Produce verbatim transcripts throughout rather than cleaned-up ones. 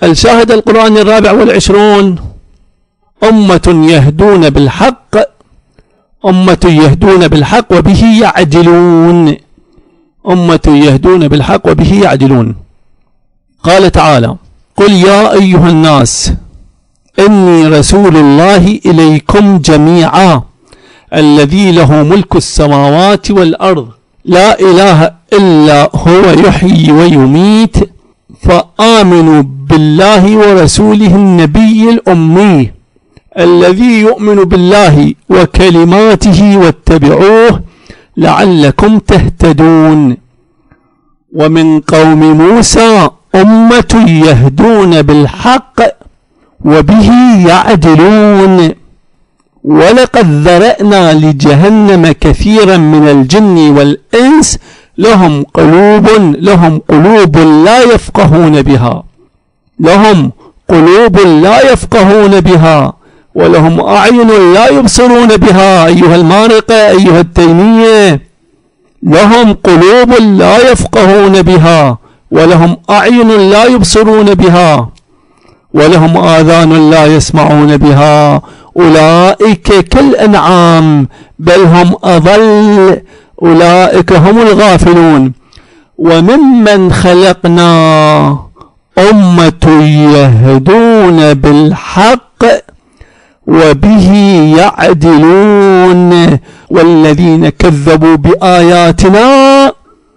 الشاهد القرآني الرابع والعشرون: أمة يهدون بالحق أمة يهدون بالحق وبه يعدلون أمة يهدون بالحق وبه يعدلون. قال تعالى: قل يا أيها الناس إني رسول الله إليكم جميعا الذي له ملك السماوات والأرض لا إله إلا هو يحيي ويميت فآمنوا بالله ورسوله النبي الأمي الذي يؤمن بالله وكلماته واتبعوه لعلكم تهتدون. ومن قوم موسى أمة يهدون بالحق وبه يعدلون ولقد ذرأنا لجهنم كثيرا من الجن والإنس لهم قلوب لهم قلوب لا يفقهون بها لهم قلوب لا يفقهون بها ولهم أعين لا يبصرون بها. أيها المارقة أيها التيمية، لهم قلوب لا يفقهون بها ولهم أعين لا يبصرون بها ولهم آذان لا يسمعون بها أولئك كالأنعام بل هم أضل أولئك هم الغافلون. وممن خلقنا أمة يهدون بالحق وبه يعدلون والذين كذبوا بآياتنا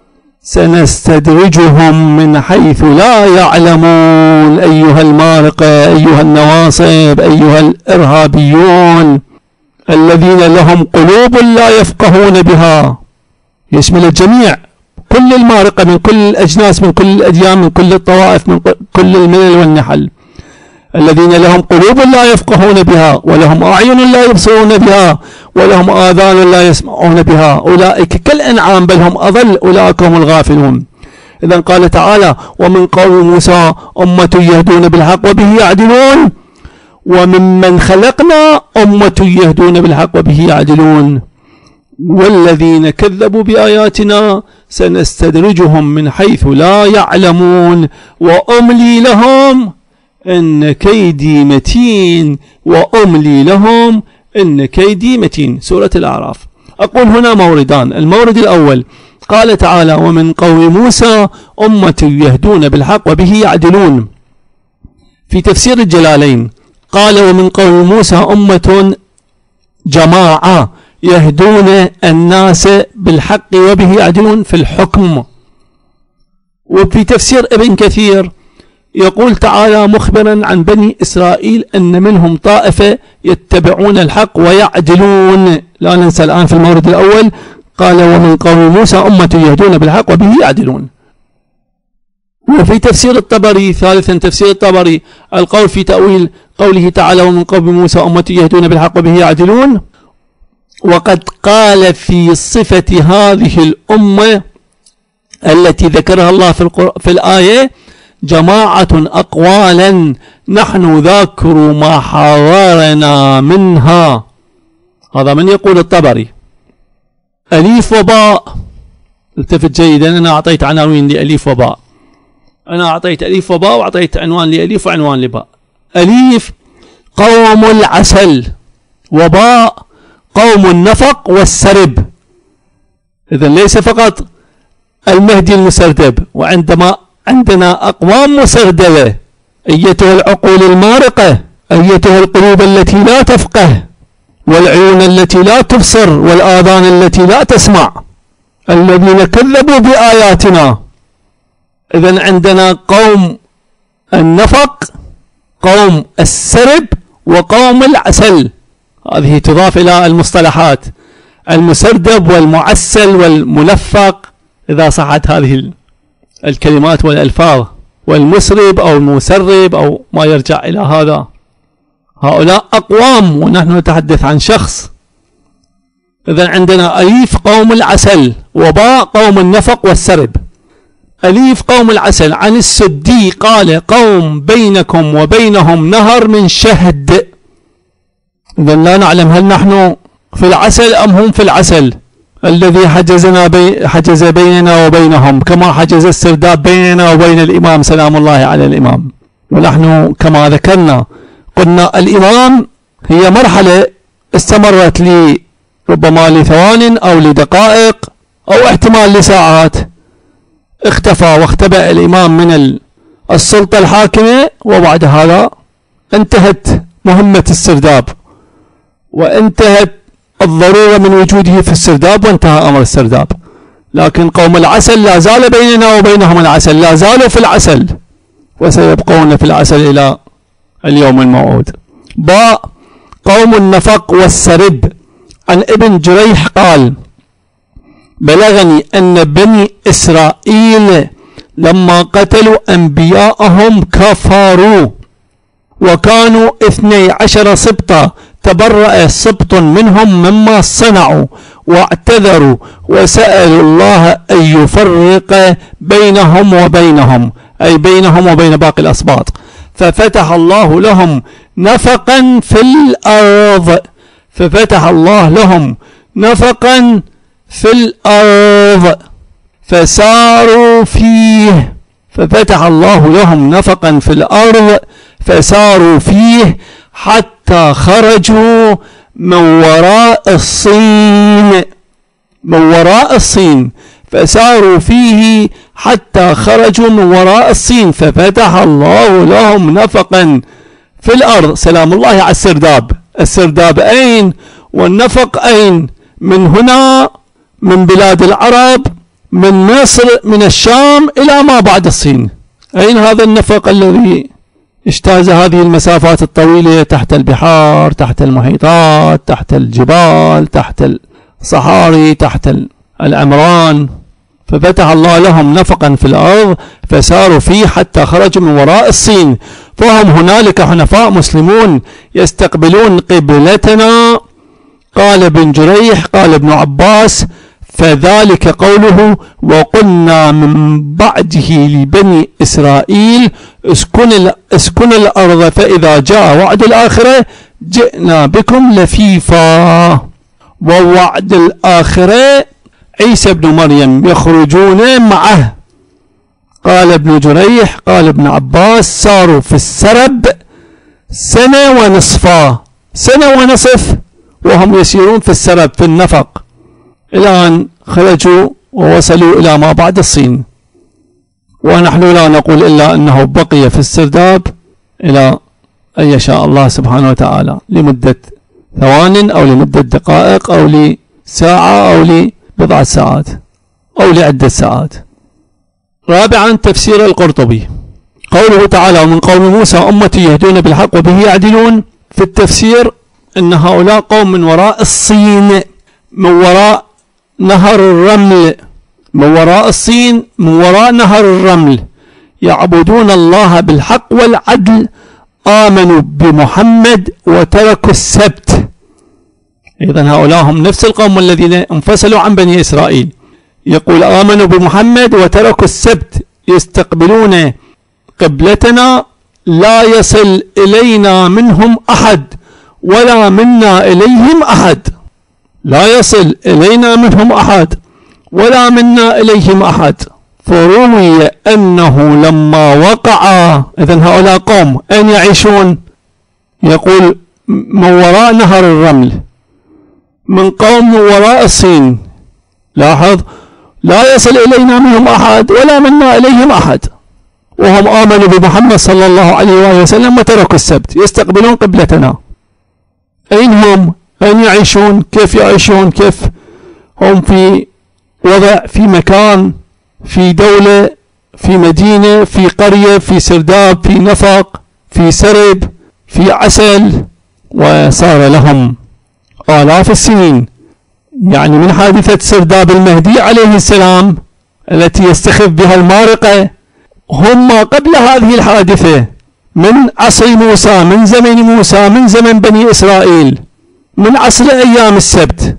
سنستدرجهم من حيث لا يعلمون. أيها المارقة أيها النواصب أيها الإرهابيون الذين لهم قلوب لا يفقهون بها، يشمل الجميع، كل المارقة من كل الأجناس من كل الأديان من كل الطوائف من كل الملل والنحل، الذين لهم قلوب لا يفقهون بها ولهم أعين لا يبصرون بها ولهم آذان لا يسمعون بها أولئك كالأنعام بل هم أضل أولئك هم الغافلون. إذن قال تعالى: ومن قوم موسى أمة يهدون بالحق وبه يعدلون وممن خلقنا أمة يهدون بالحق وبه يعدلون والذين كذبوا بآياتنا سنستدرجهم من حيث لا يعلمون وأملي لهم إن كيدي متين وأملي لهم إن كيدي متين. سورة الأعراف. أقول هنا موردان: المورد الأول قال تعالى: ومن قوم موسى أمة يهدون بالحق وبه يعدلون. في تفسير الجلالين قال: ومن قوم موسى أمة جماعة يهدون الناس بالحق وبه يعدلون في الحكم. وفي تفسير ابن كثير يقول تعالى مخبرا عن بني إسرائيل أن منهم طائفة يتبعون الحق ويعدلون. لا ننسى الآن في المورد الأول قال: ومن قوم موسى أمة يهدون بالحق وبه يعدلون. وفي تفسير الطبري ثالثا تفسير الطبري القول في تأويل قوله تعالى: ومن قوم موسى أمة يهدون بالحق وبه يعدلون، وقد قال في صفة هذه الأمة التي ذكرها الله في, في الآية: جماعة أقوالا نحن ذاكر ما حاورنا منها. هذا من يقول الطبري. أليف وباء، التفت جيدا، أنا أعطيت عناوين لأليف وباء، أنا أعطيت أليف وباء وأعطيت عنوان لأليف وعنوان لباء. أليف قوم العسل، وباء قوم النفق والسرب. إذن ليس فقط المهدي المسردب، وعندما عندنا أقوام مسردبة. أيتها العقول المارقة، أيتها القلوب التي لا تفقه والعيون التي لا تبصر والآذان التي لا تسمع، الذين كذبوا بآياتنا. إذن عندنا قوم النفق، قوم السرب، وقوم العسل. هذه تضاف إلى المصطلحات: المسردب والمعسل والمنفق إذا صحت هذه الكلمات والألفاظ، والمسرب أو المسرب أو ما يرجع إلى هذا. هؤلاء أقوام ونحن نتحدث عن شخص. إذن عندنا أليف قوم العسل، وباء قوم النفق والسرب. أليف قوم العسل عن السدي قال: قوم بينكم وبينهم نهر من شهد. إذن لا نعلم هل نحن في العسل أم هم في العسل الذي حجزنا بي حجز بيننا وبينهم، كما حجز السرداب بيننا وبين الإمام سلام الله على الإمام. ونحن كما ذكرنا قلنا الإمام هي مرحلة استمرت لي ربما لثوان أو لدقائق أو احتمال لساعات، اختفى واختبأ الإمام من السلطة الحاكمة، وبعد هذا انتهت مهمة السرداب وانتهت الضرورة من وجوده في السرداب وانتهى أمر السرداب. لكن قوم العسل لا زال بيننا وبينهم العسل، لا زالوا في العسل وسيبقون في العسل إلى اليوم الموعود. باء قوم النفق والسرب. عن ابن جريح قال: بلغني أن بني إسرائيل لما قتلوا أنبياءهم كفروا، وكانوا اثني عشر سبطا، تبرأ سبط منهم مما صنعوا واعتذروا وسألوا الله أن يفرق بينهم وبينهم، أي بينهم وبين باقي الأسباط، ففتح الله لهم نفقا في الأرض ففتح الله لهم نفقا في الأرض فساروا فيه ففتح الله لهم نفقا في الأرض فساروا فيه حتى خرجوا من وراء الصين من وراء الصين فساروا فيه حتى خرجوا من وراء الصين ففتح الله لهم نفقا في الأرض. سلام الله على السرداب. السرداب أين والنفق أين؟ من هنا، من بلاد العرب، من مصر، من الشام إلى ما بعد الصين. أين هذا النفق الذي اجتاز هذه المسافات الطويلة تحت البحار، تحت المحيطات، تحت الجبال، تحت الصحاري، تحت الأمران؟ ففتح الله لهم نفقا في الأرض فساروا فيه حتى خرجوا من وراء الصين، فهم هنالك حنفاء مسلمون يستقبلون قبلتنا. قال ابن جريح قال ابن عباس: فذلك قوله: وقلنا من بعده لبني إسرائيل اسكن, اسكن الأرض فإذا جاء وعد الآخرة جئنا بكم لفيفا. ووعد الآخرة عيسى بن مريم يخرجون معه. قال ابن جريح قال ابن عباس: ساروا في السرب سنة ونصفا سنة ونصف وهم يسيرون في السرب في النفق إلى أن خرجوا ووصلوا إلى ما بعد الصين. ونحن لا نقول إلا أنه بقي في السرداب إلى أن يشاء الله سبحانه وتعالى، لمدة ثوان أو لمدة دقائق أو لساعة أو لبضعة ساعات أو لعدة ساعات. رابعا تفسير القرطبي. قوله تعالى: ومن قوم موسى أمتي يهدون بالحق وبه يعدلون. في التفسير أن هؤلاء قوم من وراء الصين، من وراء نهر الرمل، من وراء الصين، من وراء نهر الرمل، يعبدون الله بالحق والعدل، آمنوا بمحمد وتركوا السبت. إذن هؤلاء هم نفس القوم الذين انفصلوا عن بني إسرائيل. يقول: آمنوا بمحمد وتركوا السبت، يستقبلون قبلتنا، لا يصل إلينا منهم أحد ولا منا إليهم أحد، لا يصل إلينا منهم أحد ولا منا إليهم أحد. فروي أنه لما وقع، إذن هؤلاء قوم أين يعيشون؟ يقول: من وراء نهر الرمل، من قوم من وراء الصين. لاحظ: لا يصل إلينا منهم أحد ولا منا إليهم أحد، وهم آمنوا بمحمد صلى الله عليه وآله وسلم وتركوا السبت، يستقبلون قبلتنا. أين هم؟ أين يعيشون؟ كيف يعيشون؟ كيف هم في وضع، في مكان، في دولة، في مدينة، في قرية، في سرداب، في نفق، في سرب، في عسل، وصار لهم آلاف السنين، يعني من حادثة سرداب المهدي عليه السلام التي يستخف بها المارقة، هم قبل هذه الحادثة من عصر موسى، من زمن موسى، من زمن بني إسرائيل، من عصر أيام السبت.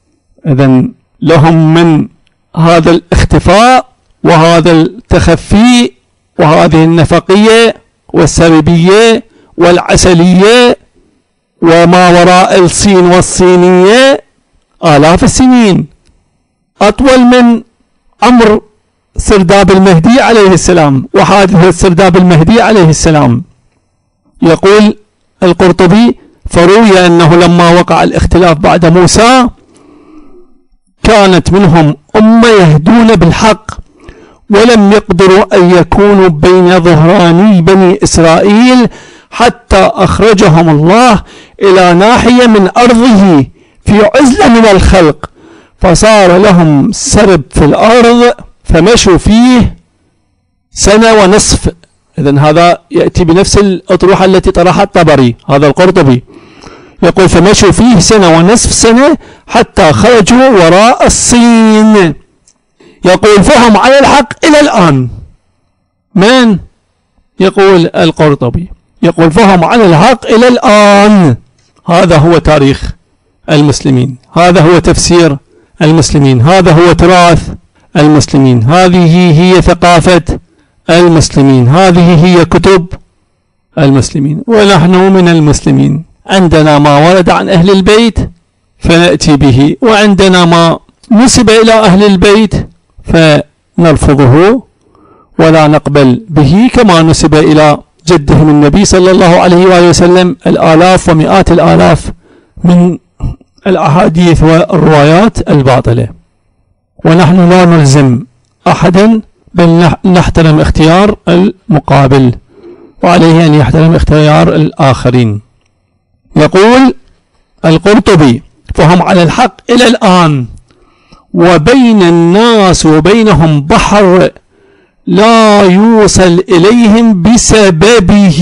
إذن لهم من هذا الاختفاء وهذا التخفي وهذه النفقية والسربية والعسلية وما وراء الصين والصينية آلاف السنين، أطول من عمر سرداب المهدي عليه السلام وحادثة سرداب المهدي عليه السلام. يقول القرطبي: فروي أنه لما وقع الاختلاف بعد موسى كانت منهم أمة يهدون بالحق ولم يقدروا أن يكونوا بين ظهراني بني إسرائيل حتى أخرجهم الله إلى ناحية من أرضه في عزلة من الخلق، فصار لهم سرب في الأرض فمشوا فيه سنة ونصف. إذن هذا يأتي بنفس الأطروحة التي طرحها الطبري، هذا القرطبي يقول: فمشوا فيه سنة ونصف سنة حتى خرجوا وراء الصين. يقول: فهم على الحق إلى الآن. من؟ يقول القرطبي، يقول: فهم على الحق إلى الآن. هذا هو تاريخ المسلمين، هذا هو تفسير المسلمين، هذا هو تراث المسلمين، هذه هي ثقافة المسلمين، هذه هي كتب المسلمين. ونحن من المسلمين عندنا ما ورد عن أهل البيت فنأتي به، وعندنا ما نسب إلى أهل البيت فنرفضه ولا نقبل به، كما نسب إلى جدهم النبي صلى الله عليه وآله وسلم الآلاف ومئات الآلاف من الأحاديث والروايات الباطلة. ونحن لا نلزم أحدا بل نحترم اختيار المقابل، وعليه أن يحترم اختيار الآخرين. يقول القرطبي: فهم على الحق إلى الآن وبين الناس وبينهم بحر لا يوصل إليهم بسببه.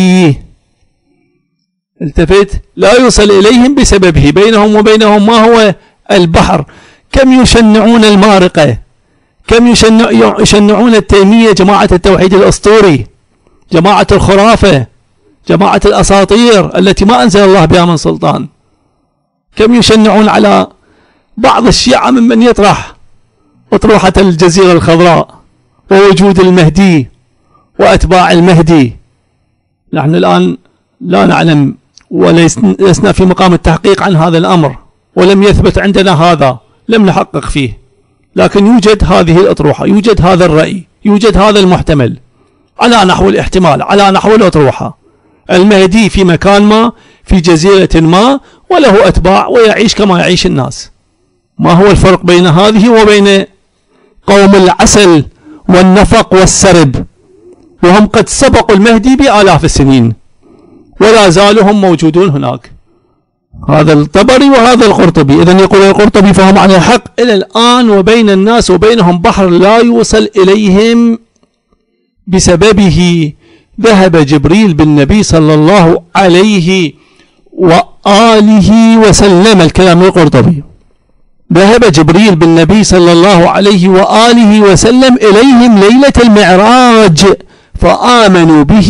التفت: لا يوصل إليهم بسببه، بينهم وبينهم ما هو؟ البحر. كم يشنعون المارقة، كم يشنع يشنعون التيمية، جماعة التوحيد الأسطوري، جماعة الخرافة، جماعة الأساطير التي ما أنزل الله بها من سلطان. كم يشنعون على بعض الشيعة ممن يطرح أطروحة الجزيرة الخضراء ووجود المهدي وأتباع المهدي. نحن الآن لا نعلم ولسنا في مقام التحقيق عن هذا الأمر، ولم يثبت عندنا هذا، لم نحقق فيه، لكن يوجد هذه الأطروحة، يوجد هذا الرأي، يوجد هذا المحتمل على نحو الاحتمال، على نحو الأطروحة. المهدي في مكان ما، في جزيرة ما، وله أتباع ويعيش كما يعيش الناس. ما هو الفرق بين هذه وبين قوم العسل والنفق والسرب؟ وهم قد سبقوا المهدي بآلاف السنين ولا زالوا هم موجودون هناك. هذا الطبري وهذا القرطبي. إذن يقول القرطبي: فهم على الحق إلى الآن وبين الناس وبينهم بحر لا يوصل إليهم بسببه. ذهب جبريل بالنبي صلى الله عليه وآله وسلم. الكلام القرطبي: ذهب جبريل بالنبي صلى الله عليه وآله وسلم إليهم ليلة المعراج فآمنوا به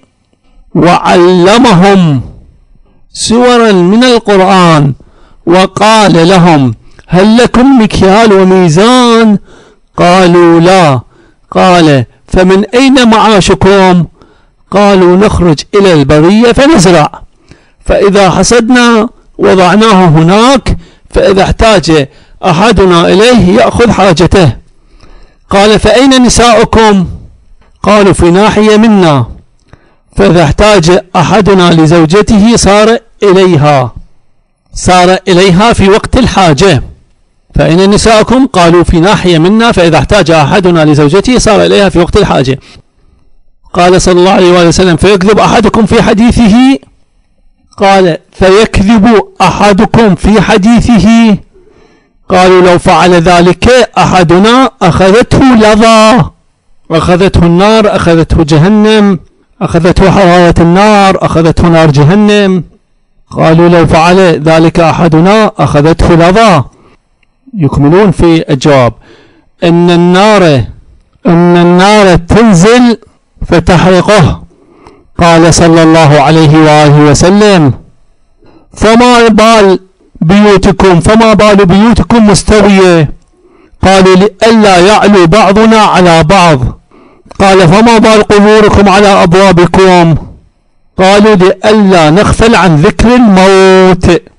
وعلمهم سورا من القرآن وقال لهم: هل لكم مكيال وميزان؟ قالوا: لا. قال: فمن أين معاشكم؟ قالوا: نخرج إلى البرية فنزرع، فإذا حصدنا وضعناه هناك، فإذا احتاج أحدنا إليه يأخذ حاجته. قال: فأين نساؤكم؟ قالوا: في ناحية منا، فإذا احتاج أحدنا لزوجته صار إليها صار إليها في وقت الحاجة. فأين نساؤكم؟ قالوا: في ناحية منا، فإذا احتاج أحدنا لزوجته صار إليها في وقت الحاجة. قال صلى الله عليه وسلم: فيكذب أحدكم في حديثه؟ قال: فيكذب أحدكم في حديثه؟ قالوا: لو فعل ذلك أحدنا أخذته لظى، أخذته النار، أخذته جهنم، أخذته حرارة النار، أخذته نار جهنم. قالوا: لو فعل ذلك أحدنا أخذته لظى. يكملون في الجواب: إن النار إن النار تنزل فتحرقه. قال صلى الله عليه وآله وسلم: فما بال بيوتكم فما بال بيوتكم مستوية؟ قالوا: لئلا يعلو بعضنا على بعض. قال: فما بال قبوركم على أبوابكم؟ قالوا: لئلا نغفل عن ذكر الموت.